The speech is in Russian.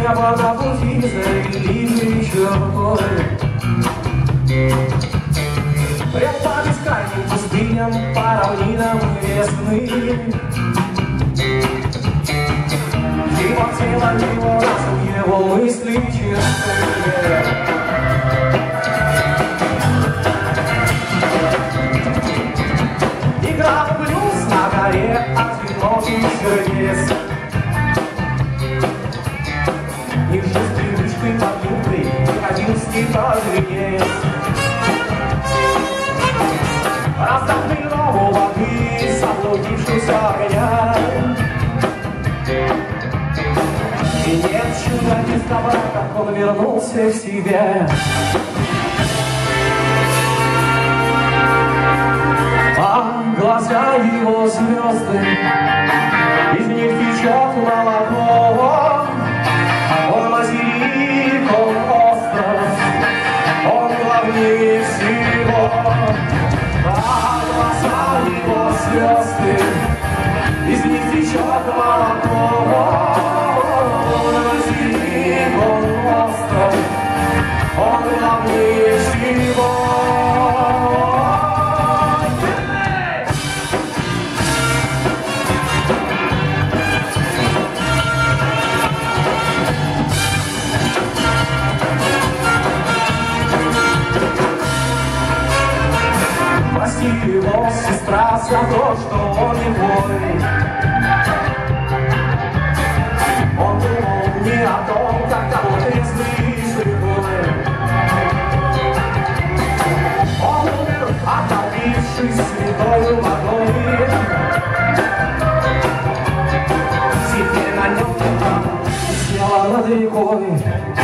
небо на пути зарядили чертой. Прям по бескрайним пустыням, по равнинам весны. Его тело, его разум, его мысли чистые. Игра в блюз на горе одиноких сердец. И в жизнь привычкой подъюбкой один скитальец. Раздавный нову воды, заблудившийся огня. И нет чуда без добра, как он вернулся в себя. А глаза его звезды, из них течет молоко. Он материк, он остров, он главнее всего. А глаза его звезды, из них течет молоко. Он материк, он остров, он главнее всего. Прости его, сестра, за то, что он не мой. Он думал не о том, как того трезвый и слепой. Он умер, отопившись святой водой. Теперь на нем там села над рекой.